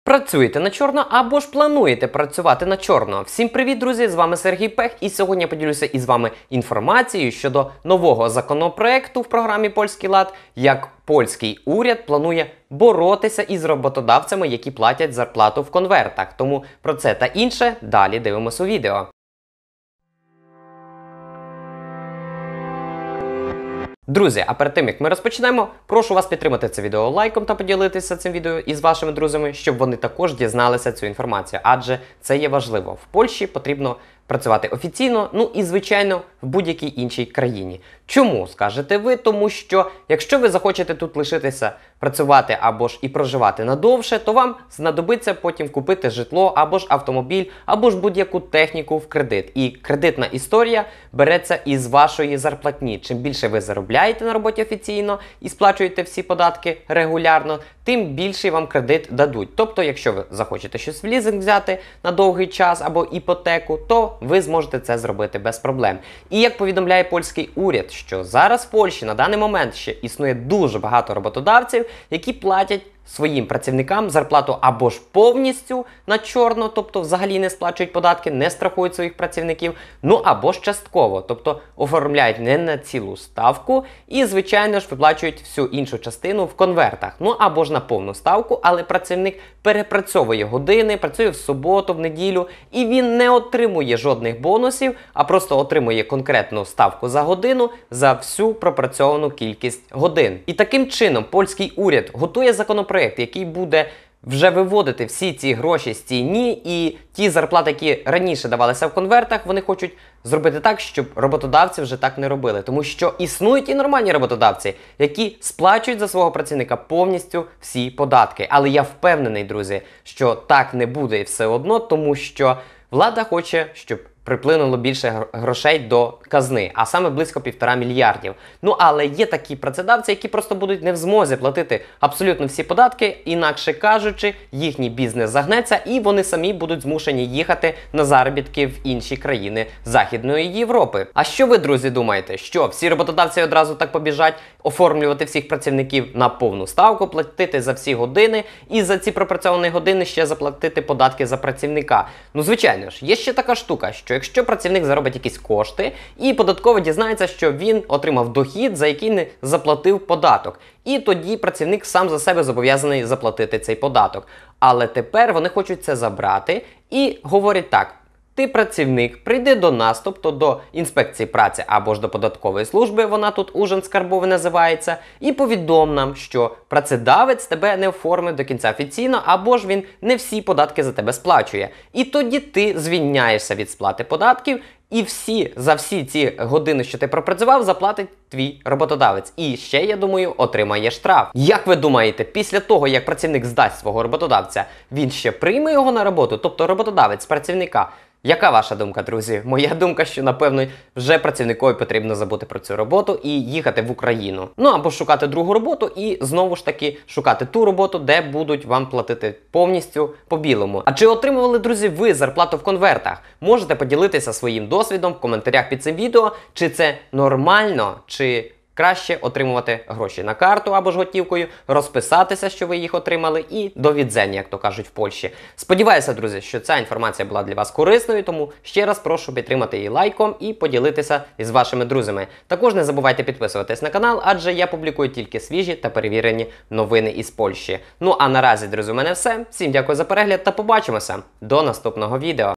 Працюєте на чорно або ж плануєте працювати на чорно. Всім привіт, друзі! З вами Сергій Пех, і сьогодні я поділюся із вами інформацією щодо нового законопроекту в програмі «Польський лад», як польський уряд планує боротися із роботодавцями, які платять зарплату в конвертах. Тому про це та інше далі дивимося у відео. Друзі, а перед тим, як ми розпочнемо, прошу вас підтримати це відео лайком та поділитися цим відео із вашими друзями, щоб вони також дізналися цю інформацію, адже це є важливо. В Польщі потрібно працювати офіційно, ну і, звичайно, в будь-якій іншій країні. Чому, скажете ви? Тому що, якщо ви захочете тут лишитися, працювати або ж і проживати надовше, то вам знадобиться потім купити житло, або ж автомобіль, або ж будь-яку техніку в кредит. І кредитна історія береться із вашої зарплатні. Чим більше ви заробляєте на роботі офіційно і сплачуєте всі податки регулярно, тим більший вам кредит дадуть. Тобто, якщо ви захочете щось в лізинг взяти на довгий час або іпотеку, то ви зможете це зробити без проблем. І як повідомляє польський уряд, що зараз в Польщі на даний момент ще існує дуже багато роботодавців, які платять своїм працівникам зарплату або ж повністю на чорно, тобто взагалі не сплачують податки, не страхують своїх працівників, ну або ж частково, тобто оформляють не на цілу ставку і, звичайно ж, виплачують всю іншу частину в конвертах, ну або ж на повну ставку, але працівник перепрацьовує години, працює в суботу, в неділю, і він не отримує жодних бонусів, а просто отримує конкретну ставку за годину за всю пропрацьовану кількість годин. І таким чином польський уряд готує законопроект, який буде вже виводити всі ці гроші з тіні, і ті зарплати, які раніше давалися в конвертах, вони хочуть зробити так, щоб роботодавці вже так не робили. Тому що існують і нормальні роботодавці, які сплачують за свого працівника повністю всі податки. Але я впевнений, друзі, що так не буде все одно, тому що влада хоче, щоб приплинуло більше грошей до казни, а саме близько 1,5 мільярдів. Ну, але є такі працедавці, які просто будуть не в змозі платити абсолютно всі податки, інакше кажучи, їхній бізнес загнеться і вони самі будуть змушені їхати на заробітки в інші країни Західної Європи. А що ви, друзі, думаєте? Що всі роботодавці одразу так побіжать оформлювати всіх працівників на повну ставку, платити за всі години і за ці пропрацьовані години ще заплатити податки за працівника? Ну, звичайно ж, є ще така штука, що якщо працівник заробить якісь кошти і податково дізнається, що він отримав дохід, за який не заплатив податок. І тоді працівник сам за себе зобов'язаний заплатити цей податок. Але тепер вони хочуть це забрати і говорять так: ти, працівник, прийди до нас, тобто до інспекції праці або ж до податкової служби, вона тут Ужин-Скарбовий називається, і повідом нам, що працедавець тебе не оформив до кінця офіційно, або ж він не всі податки за тебе сплачує. І тоді ти звільняєшся від сплати податків, і за всі ці години, що ти пропрацював, заплатить твій роботодавець. І ще, я думаю, отримає штраф. Як ви думаєте, після того, як працівник здасть свого роботодавця, він ще прийме його на роботу, тобто роботодавець працівника? Яка ваша думка, друзі? Моя думка, що, напевно, вже працівникові потрібно забути про цю роботу і їхати в Україну. Ну, або шукати другу роботу і, знову ж таки, шукати ту роботу, де будуть вам платити повністю по-білому. А чи отримували, друзі, ви зарплату в конвертах? Можете поділитися своїм досвідом в коментарях під цим відео, чи це нормально, чи краще отримувати гроші на карту або ж готівкою, розписатися, що ви їх отримали, і до відзення, як то кажуть в Польщі. Сподіваюся, друзі, що ця інформація була для вас корисною, тому ще раз прошу підтримати її лайком і поділитися із вашими друзями. Також не забувайте підписуватись на канал, адже я публікую тільки свіжі та перевірені новини із Польщі. Ну а наразі, друзі, у мене все. Всім дякую за перегляд та побачимося до наступного відео.